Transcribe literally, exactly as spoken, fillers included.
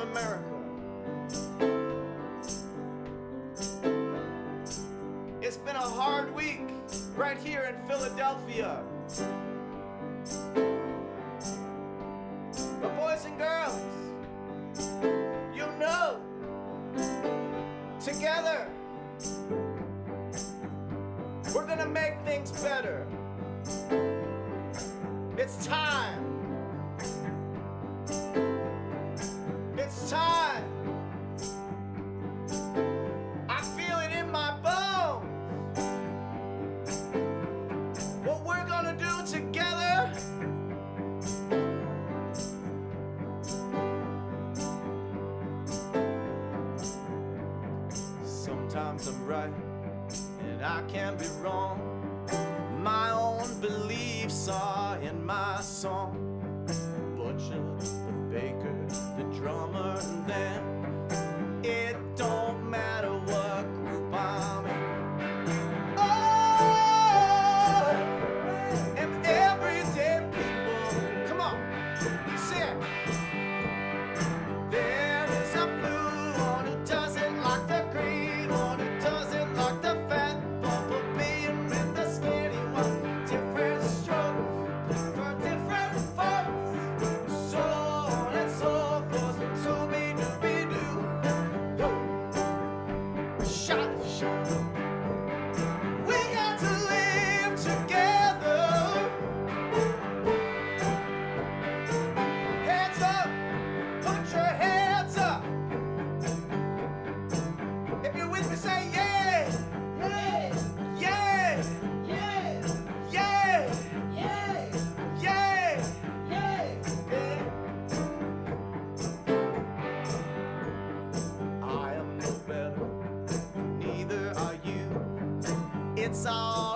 America. It's been a hard week right here in Philadelphia. But boys and girls, you know, together, we're gonna make things better. It's time. It's time. I feel it in my bones. What we're gonna do together. Sometimes I'm right and I can be wrong. My own beliefs are in my song. Butcher, the baker, the drummer, and then it don't matter what group I'm in. Oh, and everyday people, come on, sing it. There is a blue one who doesn't like the green one, who doesn't like the fat one for being with the skinny one. Different strokes for different folks, so on and so forth. To be do be do. Shot, shot. We got to live together. Hands up, put your hands up. If you're with me, say yeah, yeah, yeah, yeah, yeah, yeah, yeah, yeah, yeah. I am no better, neither are you. It's all